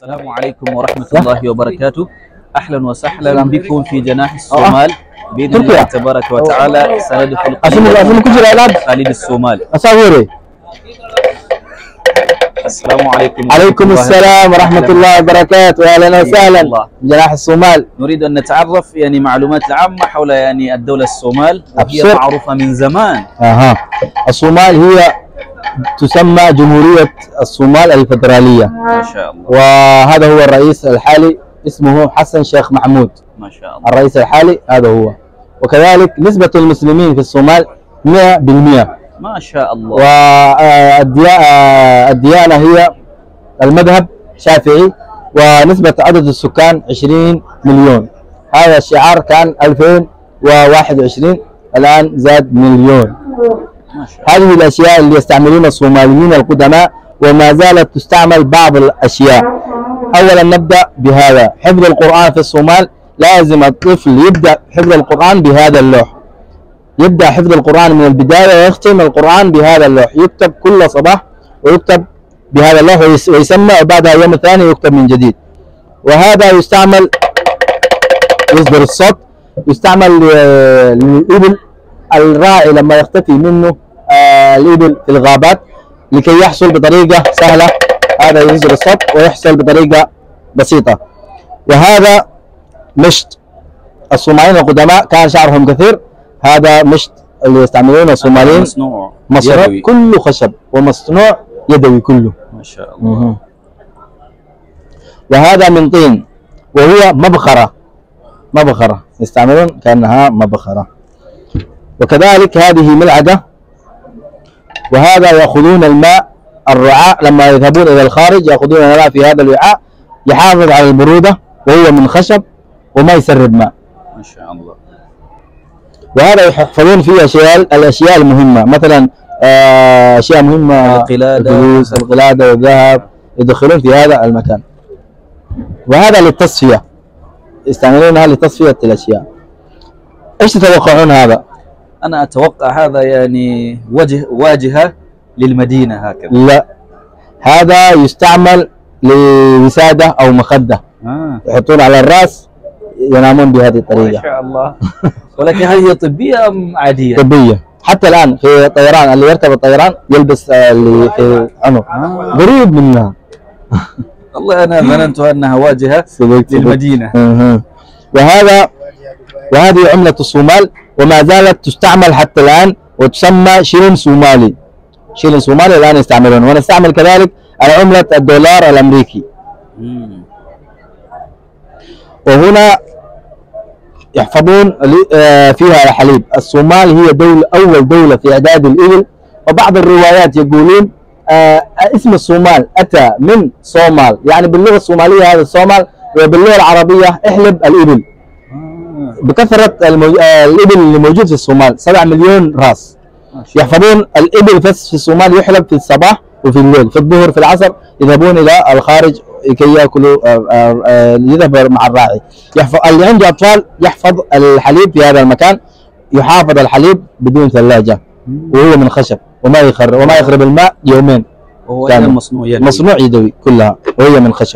السلام عليكم ورحمة الله وبركاته. أهلا وسهلا بكم في جناح الصومال. بإذن الله تبارك وتعالى سندخل خليج الصومال. السلام عليكم. عليكم السلام ورحمة الله وبركاته. أهلا وسهلا جناح الصومال. نريد أن نتعرف معلومات عامة حول الدولة الصومال، وهي معروفة من زمان. الصومال هي تسمى جمهورية الصومال الفدرالية. ما شاء الله. وهذا هو الرئيس الحالي، اسمه حسن شيخ محمود. ما شاء الله. الرئيس الحالي هذا هو. وكذلك نسبة المسلمين في الصومال 100%. ما شاء الله. والديانة هي المذهب شافعي، ونسبة عدد السكان 20 مليون. هذا الشعار كان 2021، الآن زاد مليون. هذه الأشياء اللي يستعملون الصوماليين القدماء، وما زالت تستعمل بعض الأشياء. أولا نبدأ بهذا: حفظ القرآن في الصومال لازم الطفل يبدأ حفظ القرآن بهذا اللوح، يبدأ حفظ القرآن من البداية ويختم القرآن بهذا اللوح، يكتب كل صباح ويكتب بهذا اللوح ويسمى، وبعدها اليوم الثاني يكتب من جديد. وهذا يستعمل يصدر الصوت، يستعمل للإبل الراعي لما يختفي منه الإبل في الغابات لكي يحصل بطريقة سهلة. هذا يصدر الصوت ويحصل بطريقة بسيطة. وهذا مشط. الصوماليين القدماء كان شعرهم كثير. هذا مشط اللي يستعملونه الصوماليين، مصنوع كله خشب ومصنوع يدوي كله. ما شاء الله. وهذا من طين، وهي مبخرة يستعملون كأنها مبخرة. وكذلك هذه ملعقة. وهذا يأخذون الماء، الرعاء لما يذهبون إلى الخارج يأخذون الماء في هذا الوعاء، يحافظ على البرودة، وهو من خشب وما يسرب ماء. ما شاء الله. وهذا يحفظون فيه الأشياء المهمة، مثلا أشياء مهمة، الفلوس، القلادة والذهب، يدخلون في هذا المكان. وهذا للتصفية، يستعملونها لتصفية الأشياء. إيش تتوقعون هذا؟ أنا أتوقع هذا واجهة للمدينة هكذا. لا، هذا يستعمل لوسادة أو مخدة. يحطون على الرأس، ينامون بهذه الطريقة. ما شاء الله. ولكن هل هي طبية أم عادية؟ طبية. حتى الآن في الطيران اللي يركب الطيران يلبس اللي في العنق. قريب منها. والله أنا ظننت أنها واجهة للمدينة. وهذه عملة الصومال، وما زالت تستعمل حتى الآن، وتسمى شيلين صومالي. شيلين صومالي الآن يستعملون. ونستعمل كذلك عملة الدولار الأمريكي. وهنا يحفظون فيها الحليب. الصومال هي أول دولة في إعداد الإبل. وبعض الروايات يقولون اسم الصومال أتى من صومال، يعني باللغة الصومالية هذا الصومال، وباللغة العربية احلب الإبل. بكثرة الإبل اللي موجود في الصومال 7 مليون راس. يحفظون الإبل بس في الصومال، يحلب في الصباح وفي الليل، في الظهر في العصر يذهبون إلى الخارج كي يأكلوا، يذهب مع الراعي. اللي عنده أطفال يحفظ الحليب في هذا المكان، يحافظ الحليب بدون ثلاجة، وهو من خشب وما يخرب الماء يومين. وهو مصنوع يدوي كلها، وهي من خشب.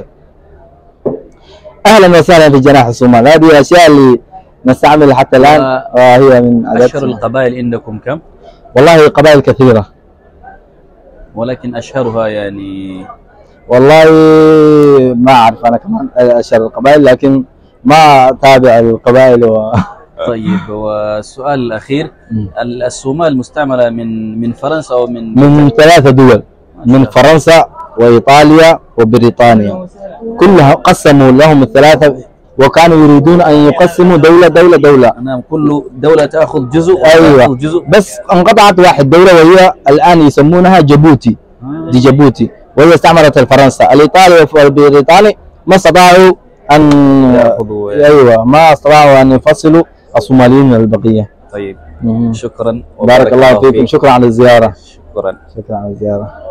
أهلا وسهلا في جناح الصومال. هذه الأشياء اللي نستعملها حتى الآن، وهي من أشهر القبائل عندكم كم؟ والله قبائل كثيرة، ولكن أشهرها والله ما أعرف أنا كمان أشهر القبائل، لكن ما أتابع القبائل طيب، والسؤال الأخير: الصومال مستعملة من فرنسا أو من 3 دول، من فرنسا وإيطاليا وبريطانيا، كلها قسموا لهم الثلاثة، وكانوا يريدون أن يقسموا دولة. نعم، كل دولة تأخذ جزء. أيوة، بس انقطعت واحد دولة، وهي الآن يسمونها جيبوتي. دي جيبوتي، وهي استعمرت الفرنسا. الإيطالي والبريطاني ما استطاعوا أن يأخذوا، ما استطاعوا أن يفصلوا الصوماليين من البقية. طيب، شكرا، بارك الله فيكم. شكرا على الزيارة. شكرا على الزيارة.